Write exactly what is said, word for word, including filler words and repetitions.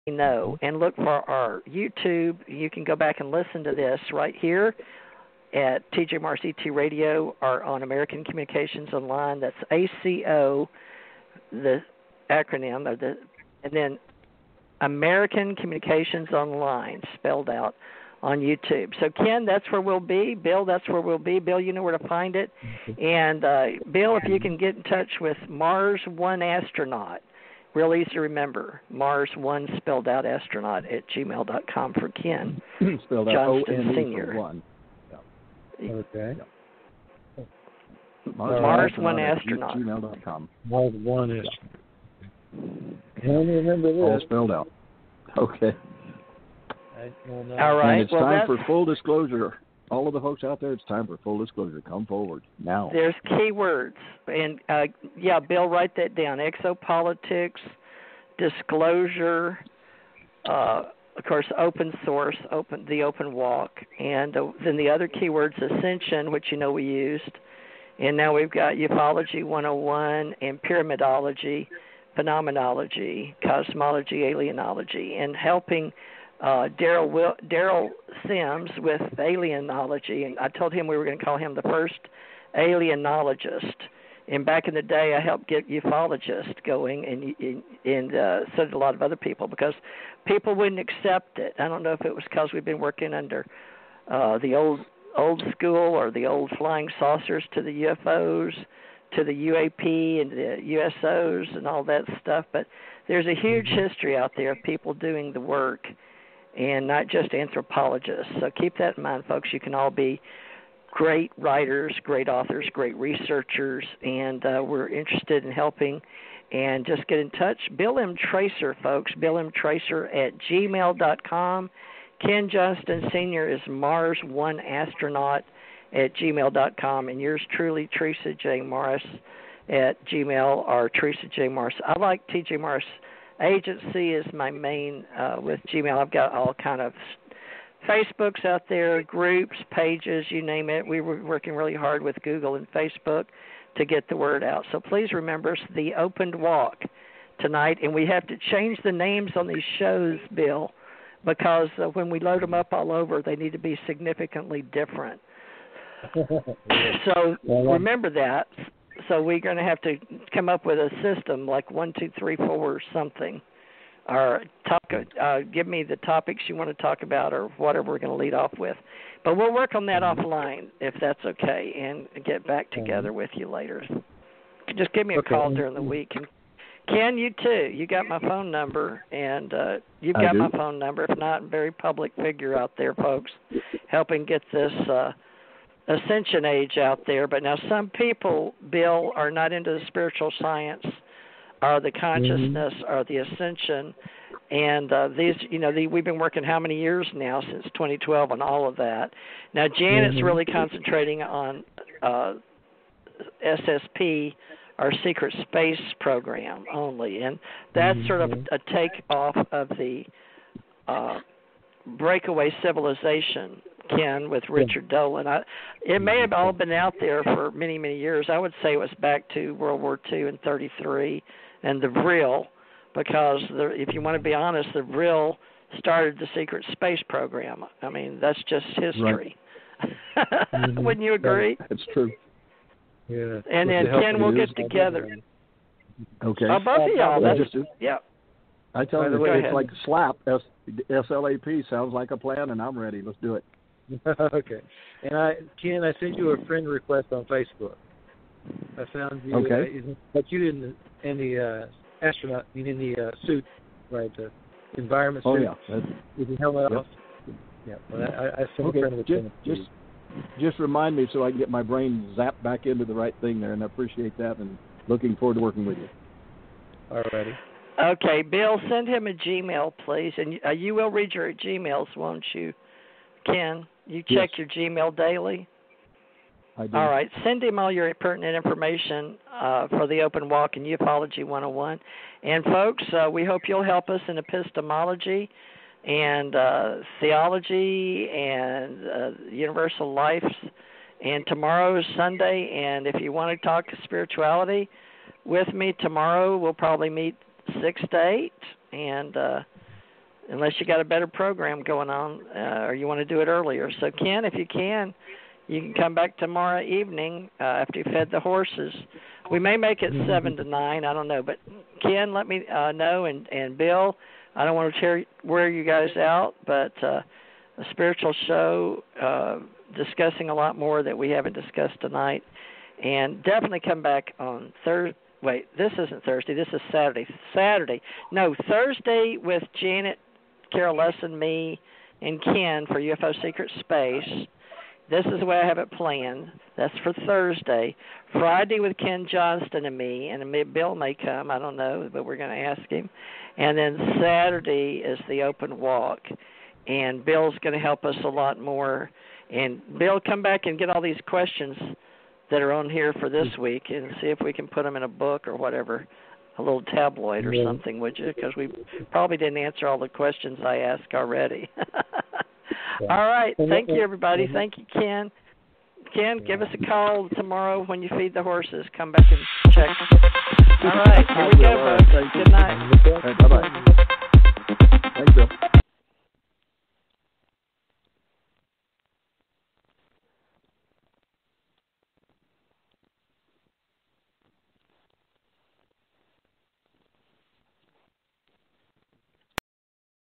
know, and look for our YouTube. You can go back and listen to this right here at T J Morris E T Radio or on American Communications Online. That's A C O, the acronym, or the, and then American Communications Online, spelled out on YouTube. So, Ken, that's where we'll be. Bill, that's where we'll be. Bill, you know where to find it. And, uh, Bill, if you can get in touch with Mars One Astronaut, real easy to remember, Mars One spelled out astronaut at gmail dot com for Ken. Spelled out Johnston Senior. One. Yeah. Okay. Yeah. Mars, Mars One Astronaut. gmail dot com. Mars One Astronaut. Can you remember this? All spelled out. Okay. All right. And it's well, time for full disclosure. All of the folks out there, it's time for full disclosure. Come forward now. There's key words. And, uh, yeah, Bill, write that down. Exopolitics, disclosure, uh, of course, open source, open the open walk. And uh, then the other keywords, ascension, which you know we used. And now we've got ufology one oh one and pyramidology, phenomenology, cosmology, alienology, and helping uh, Daryl Daryl Sims with alienology. And I told him we were going to call him the first alienologist. And back in the day, I helped get ufologists going, and and, and uh, so did a lot of other people, because people wouldn't accept it. I don't know if it was because we've been working under uh, the old old school or the old flying saucers to the U F Os, to the U A P and the U S Os and all that stuff. But there's a huge history out there of people doing the work, and not just anthropologists. So keep that in mind, folks. You can all be great writers, great authors, great researchers, and uh, we're interested in helping. And just get in touch. Bill M. Tracer, folks, Bill M. Tracer at gmail dot com. Ken Johnston Senior is Mars One Astronaut at gmail dot com. And yours truly, Theresa J. Morris at Gmail, or Theresa J. Morris. I like T J Morris Agency is my main uh, with Gmail. I've got all kind of Facebooks out there, groups, pages, you name it. We were working really hard with Google and Facebook to get the word out. So please remember the opened walk tonight. And we have to change the names on these shows, Bill, because uh, when we load them up all over, they need to be significantly different. So remember that. So we're going to have to come up with a system like one, two, three, four, or something. Or talk, uh, give me the topics you want to talk about, or whatever we're going to lead off with. But we'll work on that offline, if that's okay, and get back together with you later. Just give me a okay. call during the week. And Ken, you too. You got my phone number, and uh, you've I got do. my phone number. If not, very public figure out there, folks, helping get this uh, ascension age out there. But now some people, Bill, are not into the spiritual science, or the consciousness, mm-hmm. or the ascension. And uh, these, you know, the, we've been working how many years now, since twenty twelve, on all of that. Now, Janet's mm-hmm. really concentrating on uh, S S P, our secret space program only. And that's mm-hmm. sort of a, a take-off of the uh, breakaway civilization, Ken, with Richard yeah. Dolan. I, it may have all been out there for many, many years. I would say it was back to World War Two and thirty-three, and the Vril, because the, if you want to be honest, the Vril started the secret space program. I mean, that's just history. Right. Wouldn't you agree? That's true. Yeah. And then, Ken, we'll get together. Okay. Oh, both of y'all. That's, just, yeah. I tell you, way, it's like SLAP, S, S L A P, sounds like a plan, and I'm ready. Let's do it. Okay. And I, Ken, I sent you a friend request on Facebook. I found you, okay. uh, but you didn't in the uh, astronaut, you in the uh, suit, right? The environment oh, suit. Oh yeah. With your helmet yep. off. Yeah. Well, I, I sent okay. a friend just, request. Just, just remind me so I can get my brain zapped back into the right thing there, and I appreciate that, and looking forward to working with you. All righty. Okay, Bill, send him a Gmail, please, and uh, you will read your Gmails, won't you, Ken? You check yes. your Gmail daily? I do. All right. Send him all your pertinent information uh, for the open walk in Ufology one oh one. And, folks, uh, we hope you'll help us in epistemology and uh, theology and uh, universal life. And tomorrow is Sunday, and if you want to talk spirituality with me tomorrow, we'll probably meet six to eight. And uh, unless you got a better program going on uh, or you want to do it earlier. So, Ken, if you can, you can come back tomorrow evening uh, after you fed the horses. We may make it seven to nine. I don't know. But, Ken, let me uh, know. And, and Bill, I don't want to tear, wear you guys out, but uh, a spiritual show uh, discussing a lot more that we haven't discussed tonight. And definitely come back on Thursday. Wait, this isn't Thursday. This is Saturday. Saturday. No, Thursday with Janet, Carol Lesson, me, and Ken for U F O Secret Space. This is the way I have it planned. That's for Thursday. Friday with Ken Johnston and me, and Bill may come. I don't know, but we're going to ask him. And then Saturday is the open walk, and Bill's going to help us a lot more. And Bill, come back and get all these questions that are on here for this week and see if we can put them in a book or whatever, a little tabloid or something, would you? Because we probably didn't answer all the questions I asked already. All right. Thank you, everybody. Thank you, Ken. Ken, give us a call tomorrow when you feed the horses. Come back and check. All right. Here we go, folks. Good night. Bye-bye. Thanks, Bill.